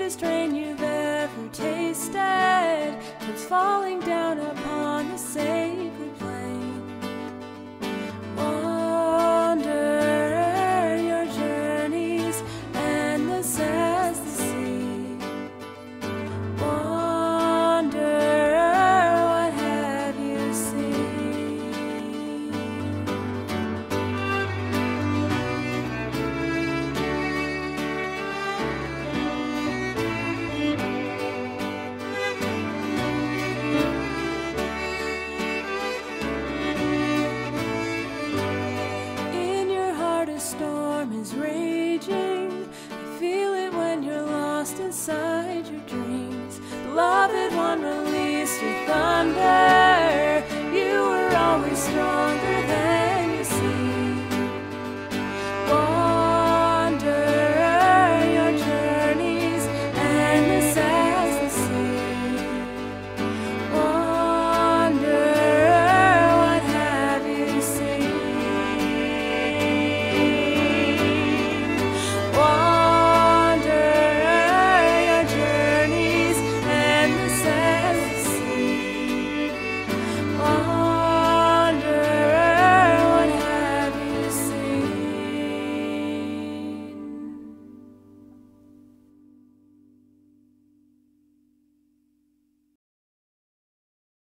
sweetest rain you've ever tasted comes falling down upon the sacred plain. Wander your journeys, endless as the sea. Wander, what have you seen? In your heart a storm is raging. You feel it when you're lost inside your dreams. Beloved one, release your thunder.